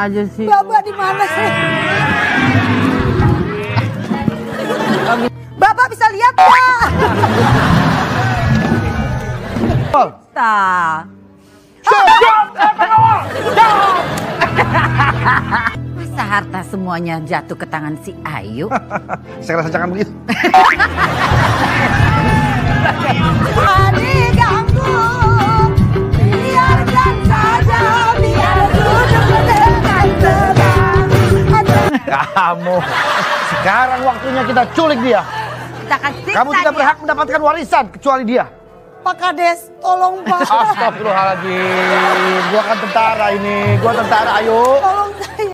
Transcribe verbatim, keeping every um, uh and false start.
aja sih. Bapak di mana sih? Bapak bisa lihat nggak? Ta. Masa harta semuanya jatuh ke tangan si Ayu? Saya rasa jangan begitu. Ani ganggu, biarkan saja, biar duduk dengan tenang. Kamu, sekarang waktunya kita culik dia. Kita kasih Kamu tidak berhak mendapatkan warisan kecuali dia. Pak Kades, tolong Pak. Astagfirullahaladzim, gua kan tentara ini, gua tentara, ayo. Tolong saya.